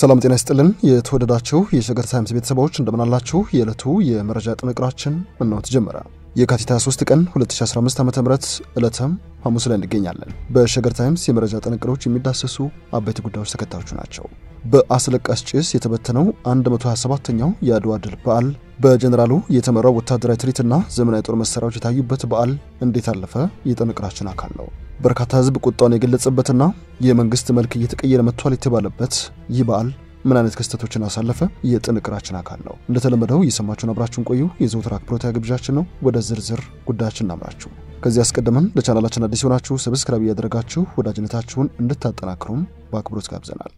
ሰላም ጤና ይስጥልን የተወደዳችሁ የሸገር ታይምስ ቤተሰቦች እንደምን አላችሁ? የዕለቱ የመረጃ ጥንቅራችን ነው ተጀመረ። የካቲት 23 ቀን 2015 ዓ.ም ዕለተም ሐሙስ ላይ እንገኛለን። በሸገር ታይምስ የመረጃ ጥንቅሮች የሚዳሰሱ አበይት ጉዳዮች ተከታዮች ናቸው። በአስለቃሽ ጭስ የተበተነው 127ኛው የአድዋ ድል በዓል፣ በጀነራሉ የተመራው ወታደራዊ ትርኢትና ዘመናዊ ጦር መሳሪያዎች የታዩበት በዓል እንዴት አለፈ የጥንቅራችን አካል ነው። በርካታ ህዝብ ቁጣውን የገለጸበትና የመንግስት መልክ እየተቀየረ መጥቷል የተባለበት ይህ በዓል ምን አይነት ክስተቶችን አሳለፈ የጥንቅራችን አካል ነው። እንደተለመደው እየሰማችሁን አብራችሁን ቆዩ የዘውትር አክብሮታዊ ግብዣችን ነው። ወደ ዝርዝር ጉዳያችን እናምራችሁ። ከዚህ አስቀድመን ለቻናላችን አዲስ ሆናችሁ ሰብስክራይብ ያደረጋችሁ ወዳጅነታችሁን እንድታጠናክሩም በአክብሮት ጋብዘናል።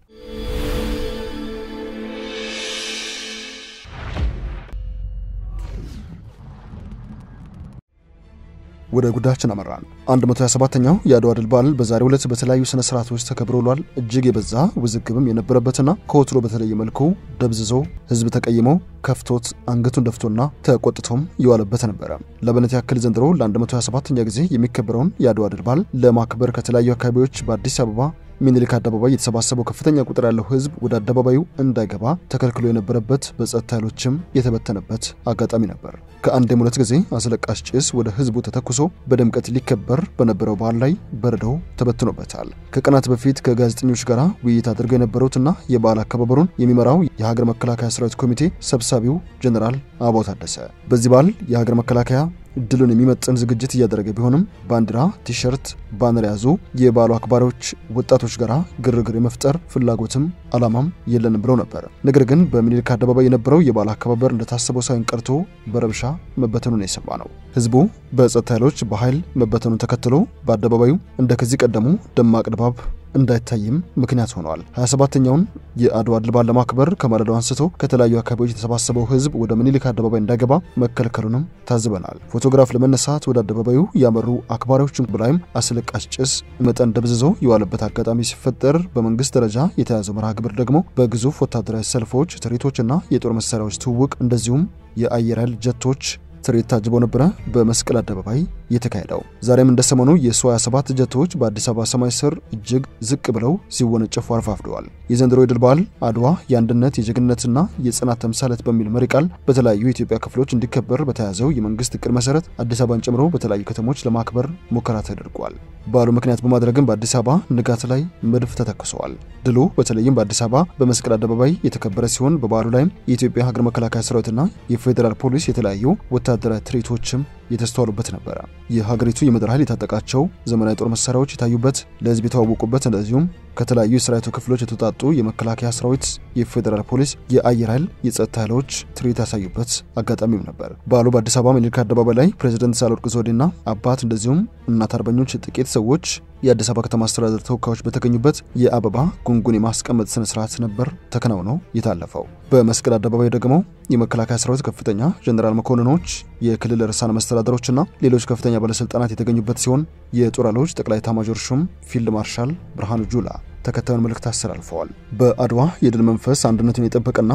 ወደ ጉዳያችን አመራን። 127ኛው የአድዋ ድል በዓል በዛሬው ዕለት በተለያዩ ስነ ስርዓቶች ተከብሮ ውሏል። እጅግ የበዛ ውዝግብም የነበረበትና ከወትሮ በተለየ መልኩ ደብዝዞ ህዝብ ተቀይሞ ከፍቶት አንገቱን ደፍቶና ተቆጥቶም የዋለበት ነበር። ለበነት ያክል ዘንድሮ ለ127ኛ ጊዜ የሚከበረውን የአድዋ ድል በዓል ለማክበር ከተለያዩ አካባቢዎች በአዲስ አበባ ሚኒሊክ አደባባይ የተሰባሰበው ከፍተኛ ቁጥር ያለው ህዝብ ወደ አደባባዩ እንዳይገባ ተከልክሎ የነበረበት በጸጥታ ኃይሎችም የተበተነበት አጋጣሚ ነበር። ከአንድም ሁለት ጊዜ አስለቃሽ ጭስ ወደ ህዝቡ ተተኩሶ በድምቀት ሊከበር በነበረው በዓል ላይ በረዶ ተበትኖበታል። ከቀናት በፊት ከጋዜጠኞች ጋር ውይይት አድርገው የነበሩትና የበዓል አከባበሩን የሚመራው የሀገር መከላከያ ሰራዊት ኮሚቴ ሰብሳቢው ጀነራል አበባው ታደሰ በዚህ በዓል የሀገር መከላከያ ድሉን የሚመጥን ዝግጅት እያደረገ ቢሆንም ባንዲራ፣ ቲሸርት፣ ባነር ያዙ የበዓሉ አክባሪዎች ወጣቶች ጋራ ግርግር የመፍጠር ፍላጎትም አላማም የለንም ብለው ነበር። ነገር ግን በሚኒሊክ አደባባይ የነበረው የበዓል አከባበር እንደታሰበው ሳይሆን ቀርቶ በረብሻ መበተኑን የሰማነው ህዝቡ በጸጥታ ኃይሎች በኃይል መበተኑን ተከትሎ በአደባባዩ እንደከዚህ ቀደሙ ደማቅ ድባብ እንዳይታይም ምክንያት ሆኗል። 27ኛውን የአድዋ ድል በዓል ለማክበር ከማለዳው አንስቶ ከተለያዩ አካባቢዎች የተሰባሰበው ህዝብ ወደ ሚኒሊክ አደባባይ እንዳይገባ መከልከሉንም ታዝበናል። ፎቶግራፍ ለመነሳት ወደ አደባባዩ ያመሩ አክባሪዎችን ብላይም አስለቃሽ ጭስ መጠን ደብዝዞ የዋለበት አጋጣሚ ሲፈጠር በመንግስት ደረጃ የተያዘው መርሃ ግብር ደግሞ በግዙፍ ወታደራዊ ሰልፎች፣ ትርኢቶችና የጦር መሳሪያዎች ትውውቅ እንደዚሁም የአየር ኃይል ጀቶች ትርኢት ታጅበው ነበር በመስቀል አደባባይ የተካሄደው። ዛሬም እንደሰሞኑ የ27 ጀቶች በአዲስ አበባ ሰማይ ስር እጅግ ዝቅ ብለው ሲወነጨፉ አርፋፍደዋል። የዘንድሮ የድል በዓል አድዋ የአንድነት የጀግንነትና የጽናት ተምሳሌት በሚል መሪ ቃል በተለያዩ የኢትዮጵያ ክፍሎች እንዲከበር በተያዘው የመንግስት እቅድ መሰረት አዲስ አበባን ጨምሮ በተለያዩ ከተሞች ለማክበር ሙከራ ተደርጓል። በዓሉ ምክንያት በማድረግም በአዲስ አበባ ንጋት ላይ መድፍ ተተክሰዋል። ድሉ በተለይም በአዲስ አበባ በመስቀል አደባባይ የተከበረ ሲሆን በበዓሉ ላይም የኢትዮጵያ ሀገር መከላከያ ሰራዊትና የፌዴራል ፖሊስ የተለያዩ ወታደራዊ ትርኢቶችም የተስተዋሉበት ነበር። የሀገሪቱ የምድር ኃይል የታጠቃቸው ዘመናዊ ጦር መሳሪያዎች የታዩበት፣ ለህዝብ የተዋወቁበት፣ እንደዚሁም ከተለያዩ የሰራዊቱ ክፍሎች የተውጣጡ የመከላከያ ሰራዊት፣ የፌዴራል ፖሊስ፣ የአየር ኃይል፣ የጸጥታ ኃይሎች ትርኢት ያሳዩበት አጋጣሚም ነበር። በዓሉ በአዲስ አበባ ሚኒሊክ አደባባይ ላይ ፕሬዝዳንት ሳህለወርቅ ዘውዴና አባት እንደዚሁም እናት አርበኞች ጥቂት ሰዎች የአዲስ አበባ ከተማ አስተዳደር ተወካዮች በተገኙበት የአበባ ጉንጉን የማስቀመጥ ስነ ስርዓት ነበር ተከናውኖ የታለፈው። በመስቀል አደባባይ ደግሞ የመከላከያ ሰራዊት ከፍተኛ ጀነራል መኮንኖች፣ የክልል ርዕሳነ መስተዳድሮችና ሌሎች ከፍተኛ ባለስልጣናት የተገኙበት ሲሆን የጦር ኃይሎች ጠቅላይ ኤታማዦር ሹም ፊልድ ማርሻል ብርሃኑ ጁላ ተከታዩን መልእክት አስተላልፈዋል። በአድዋ የድል መንፈስ አንድነቱን የጠበቀና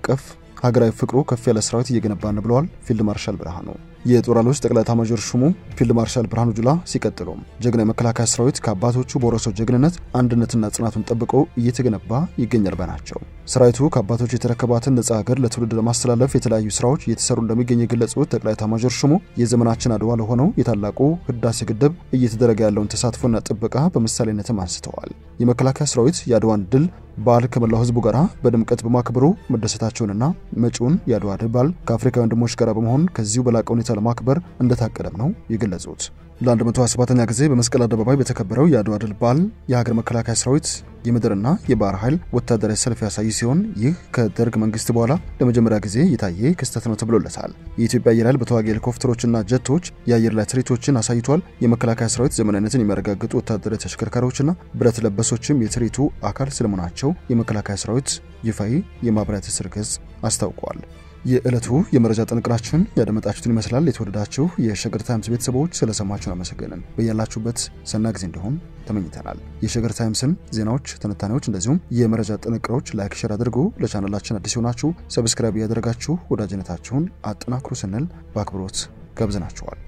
ሀገራዊ ፍቅሩ ከፍ ያለ ሰራዊት እየገነባ ነው ብለዋል ፊልድ ማርሻል ብርሃኑ። የጦር ኃይሎች ጠቅላይ ኤታማዦር ሹሙ ፊልድ ማርሻል ብርሃኑ ጁላ ሲቀጥሉ ጀግና የመከላከያ ሰራዊት ከአባቶቹ በወረሰው ጀግንነት አንድነትና ጽናቱን ጠብቆ እየተገነባ ይገኛል ባናቸው። ሰራዊቱ ከአባቶቹ የተረከባትን ነጻ ሀገር ለትውልድ ለማስተላለፍ የተለያዩ ስራዎች እየተሰሩ እንደሚገኙ የገለጹት ጠቅላይ ኤታማዦር ሹሙ የዘመናችን አድዋ ለሆነው የታላቁ ህዳሴ ግድብ እየተደረገ ያለውን ተሳትፎና ጥበቃ በምሳሌነትም አንስተዋል። የመከላከያ ሰራዊት የአድዋን ድል በዓል ከመላው ህዝቡ ጋር በድምቀት በማክበሩ መደሰታቸውንና መጪውን የአድዋ ድል በዓል ከአፍሪካ ወንድሞች ጋር በመሆን ከዚሁ በላቀ ሁኔታ ለማክበር እንደታቀደም ነው የገለጹት። ለ127ኛ ጊዜ በመስቀል አደባባይ በተከበረው የአድዋ ድል በዓል የሀገር መከላከያ ሰራዊት የምድርና የባህር ኃይል ወታደራዊ ሰልፍ ያሳይ ሲሆን ይህ ከደርግ መንግስት በኋላ ለመጀመሪያ ጊዜ የታየ ክስተት ነው ተብሎለታል። የኢትዮጵያ አየር ኃይል በተዋጊ ሄሊኮፕተሮችና ጀቶች የአየር ላይ ትርኢቶችን አሳይቷል። የመከላከያ ሰራዊት ዘመናዊነትን የሚያረጋግጡ ወታደራዊ ተሽከርካሪዎችና ብረት ለበሶችም የትርኢቱ አካል ስለመሆናቸው የመከላከያ ሰራዊት ይፋዊ የማህበራዊ ትስስር ገጽ አስታውቋል። የዕለቱ የመረጃ ጥንቅራችን ያደመጣችሁትን ይመስላል። የተወደዳችሁ የሸገር ታይምስ ቤተሰቦች ስለሰማችሁን አመሰግነን። በያላችሁበት ሰናይ ጊዜ እንዲሆን ተመኝተናል። የሸገር ታይምስን ዜናዎች፣ ትንታኔዎች እንደዚሁም የመረጃ ጥንቅሮች ላይክ፣ ሼር አድርጉ። ለቻናላችን አዲስ ሆናችሁ ሰብስክራይብ ያደረጋችሁ ወዳጅነታችሁን አጠናክሩ ስንል በአክብሮት ጋብዘናችኋል።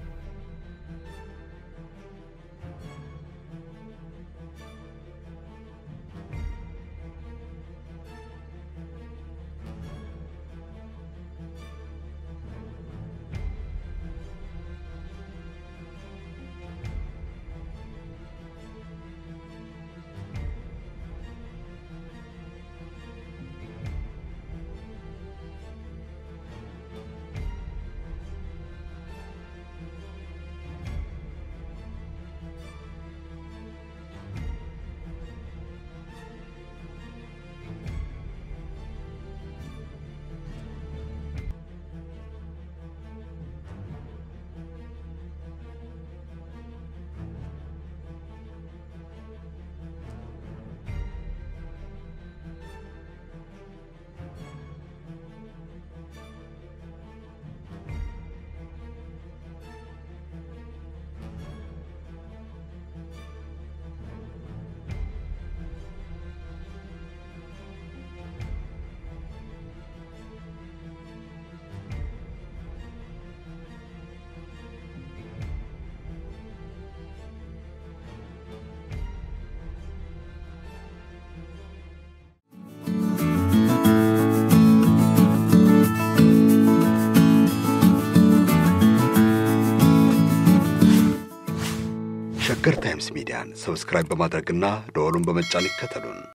ታይምስ ሚዲያን ሰብስክራይብ በማድረግና ደወሉን በመጫን ይከተሉን